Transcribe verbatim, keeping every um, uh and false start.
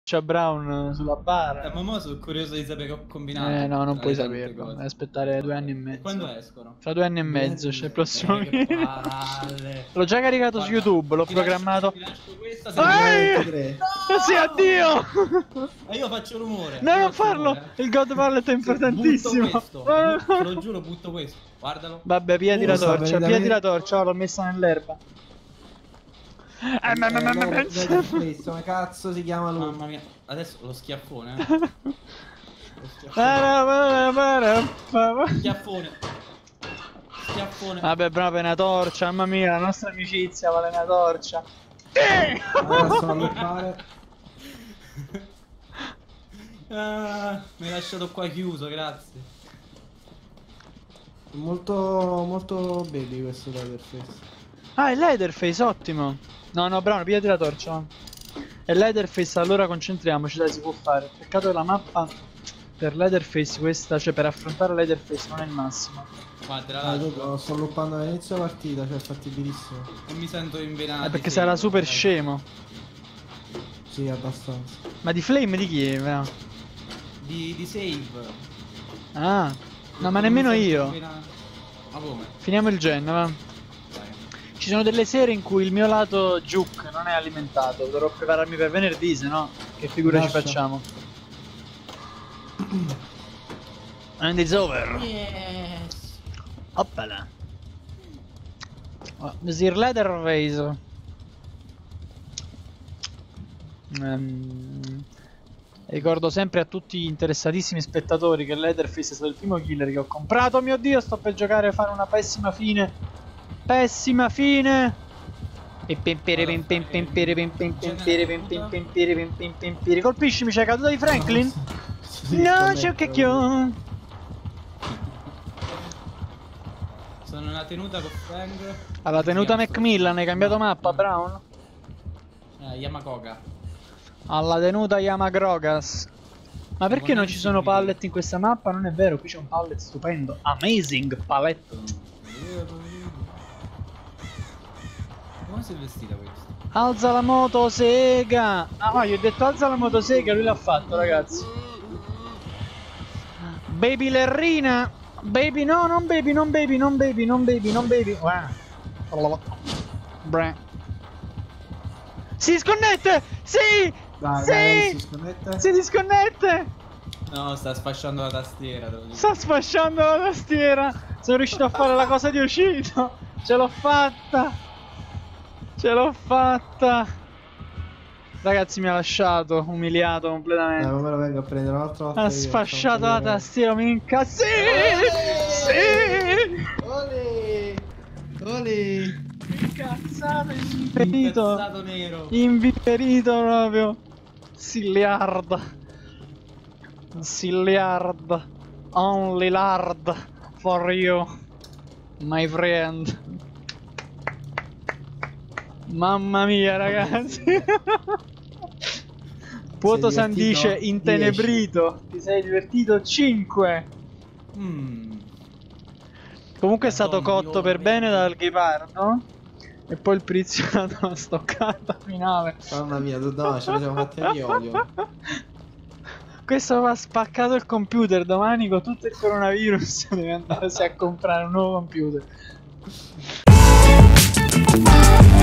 torcia Brown sulla bara. Eh, ma mo sono curioso di sapere che ho combinato. Eh no, non puoi saperlo. Devi aspettare due anni e mezzo. Quando escono? Fra due anni e mezzo c'è il prossimo eh, video. L'ho già caricato Guarda, su YouTube, l'ho programmato. Questa Ehi! No! Sì, addio! E io faccio rumore. No, non farlo! Rumore. Il God Pallet è importantissimo. Butto questo. Te lo giuro, butto questo. Guardalo. Vabbè, piedi la torcia, piedi la torcia, l'ho messa nell'erba. Eh, ma, ma, ma, ma, ma, come cazzo si chiama lui? Mamma mia, adesso lo schiaffone, eh. Lo schiaffone. Schiaffone. Schiaffone. Vabbè, bravo, è una torcia, mamma mia, la nostra amicizia vale una torcia. Adesso a lottare. Ah, mi hai lasciato qua chiuso, grazie. Molto, molto baby questo Leatherface. Ah, è Leatherface, ottimo. No, no, bravo, pigliati la torcia. È Leatherface, allora concentriamoci, dai, si può fare. Peccato che la mappa per Leatherface questa, cioè per affrontare Leatherface non è il massimo. Guarda, ah, lo sto loppando all'inizio della partita, cioè è fattibilissimo. Non mi sento invenato. È perché sarà super scemo. Sì, abbastanza. Ma di Flame di chi è? No? Di, di save. Ah, no, non ma nemmeno io. Ma come? Finiamo il gen, va. Ci sono delle sere in cui il mio lato juke non è alimentato. Dovrò prepararmi per venerdì, se no che figura Lascia. ci facciamo? And it's over. Yes. Oppala. Oh, Sir Leatherface. Um, ricordo sempre a tutti gli interessatissimi spettatori che Leatherface è stato il primo killer che ho comprato. Oh mio Dio, sto per giocare a fare una pessima fine. Pessima fine. Colpiscimi, c'è caduta di Franklin? No, c'è un cacchio. Sono una tenuta con Frank. Alla tenuta Macmillan, hai cambiato mappa, Brown? Eh, Yamakoga. Alla tenuta Yamagrogas. Ma perché non ci sono pallet in questa mappa? Non è vero, qui c'è un pallet stupendo. Amazing pallet. Come si è vestita questo? Alza la motosega! Ah, no, gli ho detto alza la motosega, lui l'ha fatto, ragazzi. Baby Lerrina! Baby, no, non baby, non baby, non baby, non baby, non baby. Bra. Si disconnette! Sì! Dai, sì! dai, si disconnette? Si disconnette! No, sta sfasciando la tastiera. Sta sfasciando la tastiera! Sono riuscito a fare la cosa di uscito! Ce l'ho fatta! Ce l'ho fatta! Ragazzi, mi ha lasciato, umiliato completamente. Dai, ma me lo vengo a prendere un'altra volta. Ha sfasciato la tastiera, mi incazzo. Sì! Sì! Oli! Oli! Incazzato, inviperito. Incazzato nero. Inviperito proprio. Silliard. Silliard. Only lard for you, my friend. Mamma mia, ragazzi. Puoto San dice intenebrito. Ti sei divertito? cinque. Mm. Comunque è stato cotto per bene dal ghepardo. E poi il prizionato la stoccata finale. Mamma mia, no, ce la siamo fatti di olio. Questo va spaccato il computer. Domani con tutto il coronavirus deve andarsi a comprare un nuovo computer.